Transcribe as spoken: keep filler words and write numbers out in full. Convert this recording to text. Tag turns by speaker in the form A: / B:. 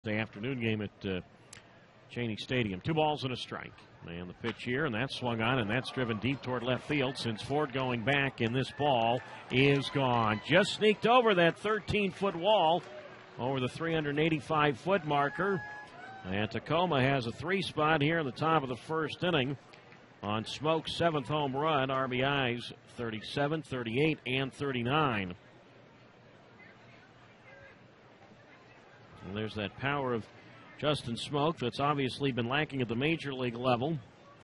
A: The afternoon game at uh, Cheney Stadium. Two balls and a strike. And the pitch here, and that's swung on, and that's driven deep toward left field since Ford going back, and this ball is gone. Just sneaked over that thirteen-foot wall over the three hundred eighty-five foot marker. And Tacoma has a three spot here in the top of the first inning on Smoak's seventh home run. R B Is thirty-seven, thirty-eight, and thirty-nine. And there's that power of Justin Smoak that's obviously been lacking at the major league level.